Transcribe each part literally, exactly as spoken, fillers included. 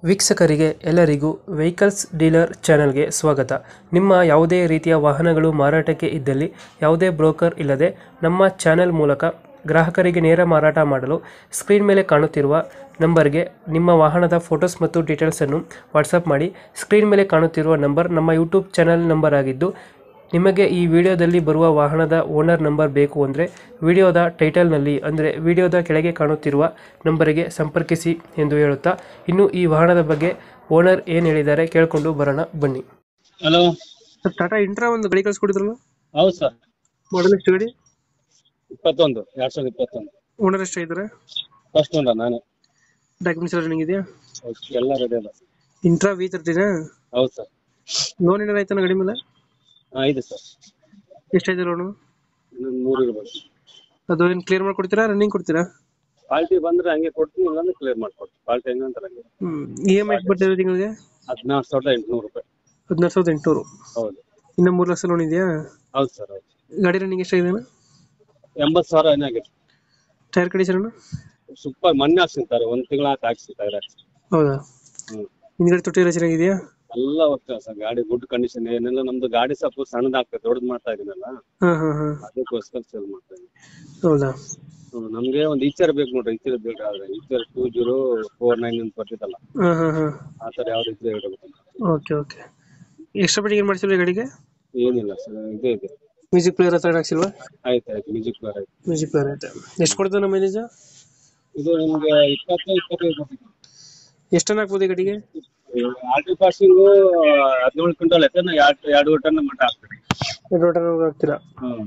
ವೀಕ್ಷಕರಿಗೆ ಎಲ್ಲರಿಗೂ vehicles dealer ಚಾನೆಲ್ಗೆ ಸ್ವಾಗತ. ನಿಮ್ಮ ಯಾವುದೇ ರೀತಿಯ ವಾಹನಗಳು ಮಾರಾಟಕ್ಕೆ ಇದ್ದಲ್ಲಿ ಯಾವುದೇ ಬ್ರೋಕರ್ ಇಲ್ಲದೆ ನಮ್ಮ ಚಾನೆಲ್ ಮೂಲಕ ಗ್ರಾಹಕರಿಗೆ ನೇರ ಮಾರಾಟ ಮಾಡಲು ಸ್ಕ್ರೀನ್ ಮೇಲೆ ಕಾಣುತ್ತಿರುವ ನಂಬರ್ಗೆ ನಿಮ್ಮ ವಾಹನದ ಫೋಟೋಸ್ ಮತ್ತು ಡೀಟೇಲ್ಸನ್ನು ವಾಟ್ಸಪ್ ಮಾಡಿ. ಸ್ಕ್ರೀನ್ ಮೇಲೆ ಕಾಣುತ್ತಿರುವ ನಂಬರ್ ನಮ್ಮ ಯೂಟ್ಯೂಬ್ ಚಾನೆಲ್ ನಂಬರ್ ಆಗಿದ್ದು, ನಿಮಗೆ ಈ ವಿಡಿಯೋದಲ್ಲಿ ಬರುವ ವಾಹನದ ಓನರ್ ನಂಬರ್ ಬೇಕು ಅಂದರೆ ವಿಡಿಯೋದ ಟೈಟಲ್ನಲ್ಲಿ ಅಂದರೆ ವಿಡಿಯೋದ ಕೆಳಗೆ ಕಾಣುತ್ತಿರುವ ನಂಬರಿಗೆ ಸಂಪರ್ಕಿಸಿ ಎಂದು ಹೇಳುತ್ತಾ, ಇನ್ನು ಈ ವಾಹನದ ಬಗ್ಗೆ ಓನರ್ ಏನು ಹೇಳಿದ್ದಾರೆ ಕೇಳಿಕೊಂಡು ಬರೋಣ ಬನ್ನಿ. ಹಲೋ ಸರ್, ಟಾಟಾ ಇಂಟ್ರಾ ಒಂದು ಗಾಡಿ ಕಳಿಸ್ಕೊಡಿದ್ರಲ್ಲ, ಹೌದು ಸರ್. ಮಾಡಲ್ ಎಷ್ಟು ಗಾಡಿ? ಇಪ್ಪತ್ತೊಂದು ಎರಡ್ ಸಾವಿರದ ಇಪ್ಪತ್ತೊಂದು. ಓನರ್ ಎಷ್ಟು ಇದ್ದಾರೆ? ಫಸ್ಟ್ ಒಂದ ನಾನೇ. ಡಾಕ್ಯುಮೆಂಟ್ಸ್ ಎಲ್ಲ ರನ್ನಿಂಗ್ ಇದೆಯಾ? ಎಲ್ಲ ರೆಡಿ ಅಲ್ಲ. ಇಂಟ್ರಾ ವಿ ತರ್ಟಿನಾ? ಹೌದು ಸರ್. ಲೋನ್ ಏನಾರ ಆಯ್ತಾನ ಗಾಡಿ ಮೇಲೆ? ಹಾ ಇದೆ ಸರ್. ಎಷ್ಟಾಯ್ತು ಲೋನು? ಇನ್ನೊಂದು ಮೂರು ಇರ್ಬೋದು. ಅದು ಏನು ಕ್ಲಿಯರ್ ಮಾಡ್ಕೊಡ್ತೀರಾ, ರನ್ನಿಂಗ್ ಕೊಡ್ತೀರಾ? ಪಾಲ್ಟಿ ಬಂದ್ರೆ ಹಂಗೆ ಕೊಡ್ತೀನಿ, ಇಲ್ಲಾಂದ್ರೆ ಕ್ಲಿಯರ್ ಮಾಡ್ಕೊಡ್ತೀನಿ. ಪಾಲ್ಟಿ ಹೆಂಗ ಅಂತಾರೆ ಹಂಗೆ. ಹ್ಮ್ ಇ ಎಮ್ ಐ ಬರ್ತಿದೆ ತಿಂಗಳಿಗೆ? ಹದಿನಾರು ಸಾವಿರದ ಎಂಟುನೂರು ರೂಪಾಯಿ. ಹದಿನಾರು ಸಾವಿರದ ಎಂಟುನೂರು. ಹೌದು. ಇನ್ನು ಮೂರು ಲಕ್ಷ ಲೋನ್ ಇದೆಯಾ? ಹೌದು ಸರ್. ಹೌದು. ಗಾಡಿ ರನ್ನಿಂಗ್ ಎಷ್ಟಾಗಿದೆ? ಎಂಬತ್ತು ಸಾವಿರ ಏನಾಗಿದೆ. Tyre condition? ಸೂಪರ್. ಮೊನ್ನೆ ಹಾಕ್ಸಿರ್ತಾರೆ, ಒಂದ್ ತಿಂಗಳ ಹಾಕ್ಸಿ ಟೈರ್ ಹಾಕ್ಸಿ. ಹೌದಾ? ಹ್ಮ್ ಹಿಂದ್ಗಡೆ ತೊಟ್ಟಿ ಎಲ್ಲ ಚೆನ್ನಾಗಿದೆಯಾ? ಎಲ್ಲ ಹೋಗ್ತದೆ ಸರ್. ಗಾಡಿ ಗುಡ್ ಕಂಡೀಷನ್ ಏನೆಲ್ಲ. ನಮ್ದು ಗಾಡಿ ಸ್ವಲ್ಪ ಸಣ್ಣದಾಗ್ತದೆ, ದೊಡ್ಡದು ಮಾಡ್ತಾ ಇದೀನಲ್ಲ, ಹಾ ಹಾ ಹಾ. ಅದಕ್ಕೋಸ್ಕರ ಸೇಲ್ ಮಾಡ್ತಾ ಇದೀನಿ. ಹೌದಾ? ಹ್ಮ್, ನಮ್ಗೆ ಒಂದು ಈಚರ್ ಬೇಕು ನೋಡ್ರಿ. ಈಚರ್ ಬೇಕಾದ್ರೆ Eicher two zero four nine ಅಂತ ಬರ್ತಿತ್ತಲ್ಲ, ಹಾ ಹಾ ಹಾ. ಆ ತರ ಯಾವ್ದು ಇದ್ರೆ ಇರಬೇಕು. Okay okay. ಎಕ್ಸ್ಟ್ರಾ ಬಿಟ್ಟಿಂಗ್ ಏನು ಮಾಡ್ಸಿಲ್ಲ ಗಾಡಿಗೆ? ಏನಿಲ್ಲ ಸರ್, ಇದೇ ಇದೆ. ಮ್ಯೂಸಿಕ್ ಪ್ಲೇಯರ್ ಹತ್ರ ಹಾಕ್ಸಿಲ್ವಾ? ಆಯ್ತು ಆಯ್ತು. ಮ್ಯೂಸಿಕ್ ಪ್ಲೇಯರ್ ಆಯ್ತು. ಮ್ಯೂಸಿಕ್ ಪ್ಲೇಯರ್ ಆಯ್ತು. ಎಷ್ಟು ಕೊಡ್ತದೆ ನಮ್ಮ ಮೈಲೇಜ್? ಇದು ನಿಮ್ಗೆ ಇಪ್ಪತ್ತು ಇಪ್ಪತ್ತೈದು ಎಷ್ಟು ಟನ್ ಹಾಕ್ಬೋದು ಈ ಗಾಡಿಗೆ? ಆರ್ಟಿ ಪಾಸಿಂಗ್ ಹದಿನೇಳು ಕ್ವಿಂಟಲ್ ಐತೆ. ಎರಡು ಎರಡು ಟನ್ ಮಟ್ಟ ಹಾಕ್ತೀವಿ. ಎರಡು ಟನ್ ಹಾಕ್ತೀರಾ? ಹ್ಮ್.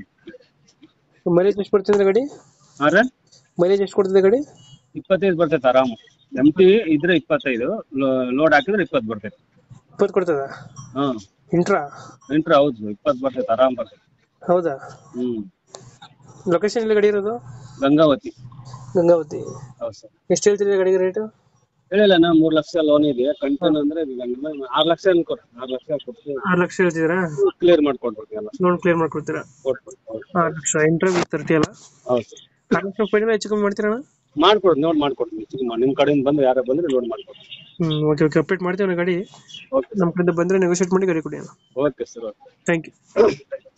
ಮೈಲೇಜ್ ಎಷ್ಟು ಕೊಡ್ತಿದ್ರೆ ಗಾಡಿ? ಆದ್ರೆ ಮೈಲೇಜ್ ಎಷ್ಟು ಕೊಡ್ತಿದೆ ಗಾಡಿ? ಇಪ್ಪತ್ತೈದು ಬರ್ತೈತೆ ಆರಾಮ. ಎಮ್ ಟಿ ಇದ್ರೆ ಇಪ್ಪತ್ತೈದು, ಲೋಡ್ ಹಾಕಿದ್ರೆ ಇಪ್ಪತ್ತು ಬರ್ತೈತೆ. ಇಪ್ಪತ್ತು ಕೊಡ್ತದ? ಹ್ಮ್. ಇಂಟ್ರಾ ಇಂಟ್ರಾ ಹೌದು, ಇಪ್ಪತ್ತು ಬರ್ತೈತೆ ಆರಾಮ್ ಬರ್ತೈತೆ. ಹೌದಾ? ಹ್ಮ್. ಲೊಕೇಶನ್ ಎಲ್ಲಿ ಗಾಡಿ ಇರೋದು? ಗಂಗಾವತಿ. ಗಂಗಾವತಿ. ಹೌದು ಸರ್. ಎಷ್ಟು ಹೇಳ್ತಿದ್ರೆ ಗಾಡಿಗೆ ರೇಟು? ಹೇಳಿಲ್ಲ ನಾ, ಮೂರ್ ಲಕ್ಷ ಲೋನ್ ಇದೆ. ಕಂಟನ್ ಅಂದ್ರೆ ಆರ್ ಲಕ್ಷ ಅನ್ಕೊಡಿ. ಆರ್ ಲಕ್ಷ ಕೊಡ್ತೀವಿ. ಆರು ಲಕ್ಷ ಹೇಳ್ತಿದ್ದೀರಾ? ಕ್ಲಿಯರ್ ಮಾಡ್ಕೊಡ್ಬೇಕು ಎಲ್ಲ. ಲೋನ್ ಕ್ಲಿಯರ್ ಮಾಡ್ಕೊಡ್ತೀರಾ? ಕೊಟ್ಬಿಟ್ಟು. ಆರು ಲಕ್ಷ ಇಂಟ್ರಾ ತರ್ಟಿ ಅಲ್ಲ? ಹೌದು ಸರ್. ಆರು ಲಕ್ಷ ಫೈನಲ್ ಹೆಚ್ಚು ಕಮ್ಮಿ ಮಾಡ್ತೀರಾ? ಮಾಡ್ಕೊಡ್ರಿ, ನೋಡ್ ಮಾಡ್ಕೊಡ್ತೀನಿ. ನಿಮ್ ಕಡೆಯಿಂದ ಬಂದ್ರೆ ಯಾರು ಬಂದ್ರೆ ಲೋಡ್ ಮಾಡ್ಕೊಡ್ತೀನಿ. ಹ್ಮ್ ಓಕೆ ಓಕೆ. ಅಪ್ಡೇಟ್ ಮಾಡ್ತೀವಿ ಗಾಡಿ. ಓಕೆ. ನಮ್ಮ ಕಡೆಯಿಂದ ಬಂದ್ರೆ ನೆಗೋಷಿಯೇಟ್ ಮಾಡಿ ಗಾಡಿ ಕೊಡಿ. Okay sir. Okay. Thank you.